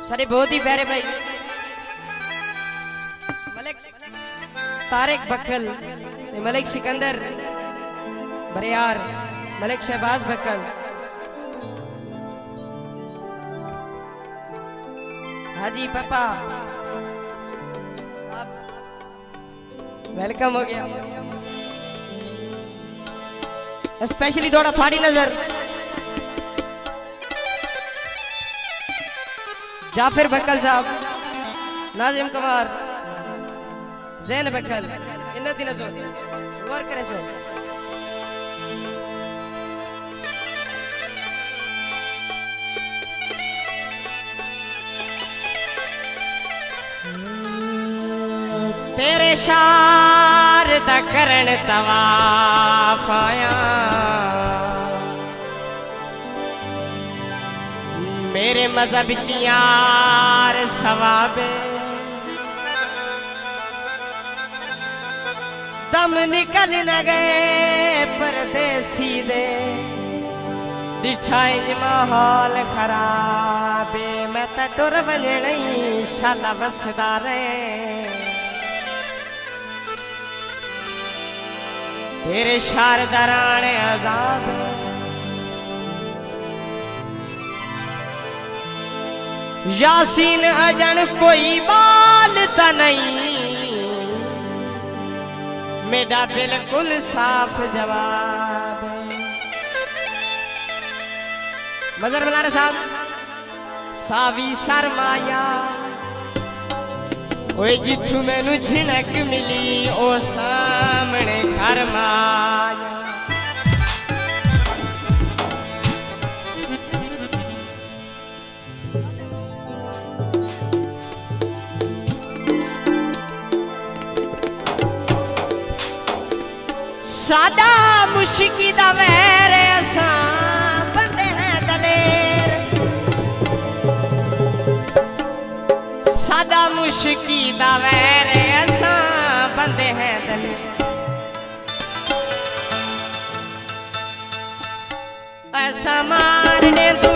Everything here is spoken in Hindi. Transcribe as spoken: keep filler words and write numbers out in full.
सारे बहुत ही प्यारे भाई मलिक तारिक बक्कल, मलिक सिकंदर बरियार, मलिक शहबाज बक्कल, हाजी पापा वेलकम हो गया। स्पेशली थोड़ा थाड़ी नजर जाफिर बक्कल साहब, नाजिम कुमार, जैन बक्कल, इन दिनों जो गौर करे सो तेरे शार दा करण तवाफ आया, मेरे मजहब च यार सवाबे दम निकल न गए परदेसी दे, दिठाई माहौल खराबे, मैं तो टुर वजनी शाला बसदा रहे, तेरे शार दराने अजाब यासीन अजन कोई बालता नहीं, मेरा बिल्कुल साफ जवाब। मजर मलाना साहब, सावी सरमाया ओए जिथू मैनू झिनक मिली ओ सामने घर माया, सादा मुश्की दा वैर असा बंदे हैं दलेर, सादा मुश्की दा वैर असा बंदे हैं दलेर, ऐसा मारने दो